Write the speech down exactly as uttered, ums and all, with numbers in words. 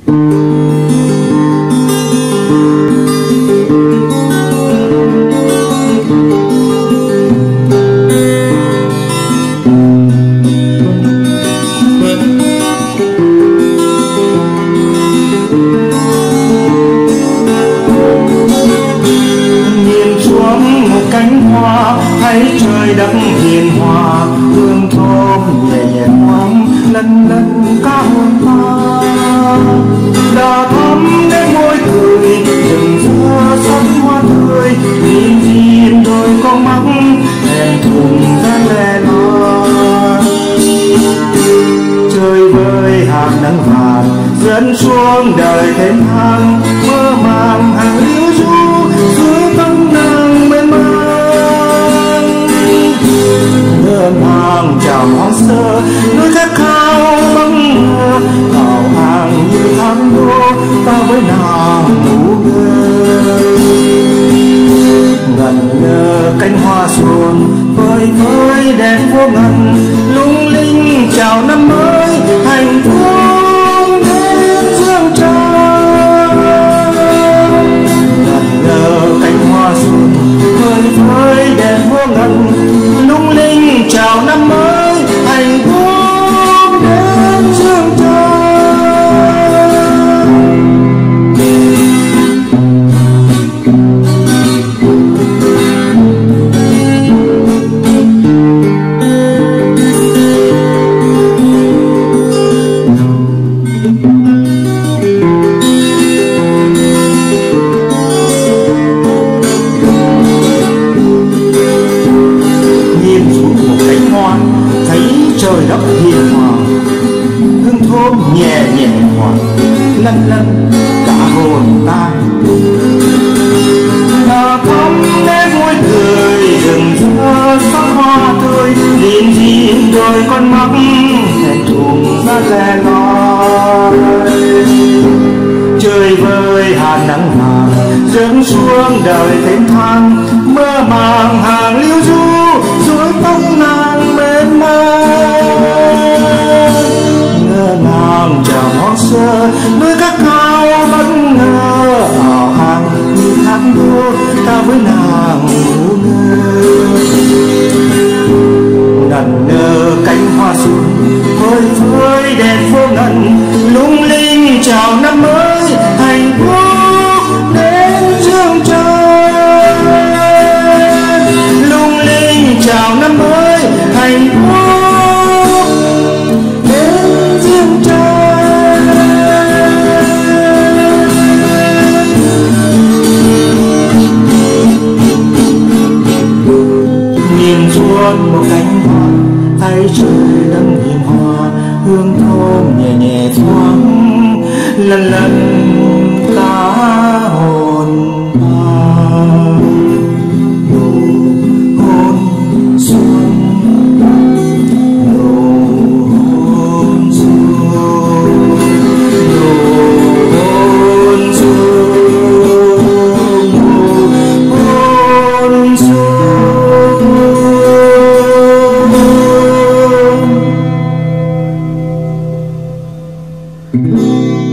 Thấy trời đất hiền hòa, hương thơm nhẹ nhẹ thoáng lân lân cả hồn ta. Đã thắm đến môi cười, rừng rỡ sắc hoa tươi, nhìn nhìn đôi con mắt hẹn thùng ra lẻ loi. Trời vơi hạt nắng vàng dẫn xuống đời thêm thang, mơ màng hàng liễu ru dưới tấm nắng mênh mang. Ngỡ ngàng chào hoang sơ núi khát khao băng mơ, hào hàng như tháng đô ta với nàng ngủ ngơ. Ngẩn ngơ cánh hoa xuân phơi phới đẹp vô ngần, lung linh chào năm mới hạnh phúc đến dương trăng. Ngẩn ngơ cánh hoa xuân phơi phới đẹp vô ngần, lung linh chào năm mới hạnh phúc đến dương trăng. Trời đất hiền hòa, hương thơm nhẹ nhẹ thoáng lân lân cả hồn ta. Đã thắm nét môi cười, rừng rỡ sắc hoa tươi, nhìn nhìn đôi con mắt hẹn thùng ra lẻ loi. Trời vơi hạt nắng vàng dẫn xuống đời thêm thang, mơ màng hàng liễu ru dưới tóc nàng mênh mang. Ngỡ ngàng chào hoang sơ núi khát khao bất ngờ, hào hàng như thác đô ta với nàng ngủ ngơ. Ngẩn ngơ cánh hoa xuân phơi phới đẹp vô ngần, lung linh chào năm mới hạnh phúc đến dương trăng. Lung linh chào năm mới hạnh phúc đến dương trăng. Nhìn xuống một cánh hoa, thấy trời đất hiền hòa, hương thơm nhẹ nhẹ thoáng lần lần cả hồn ta. Nụ hôn xuân, nụ hôn xuân, nụ hôn xuân, nụ hôn xuân. Thank you.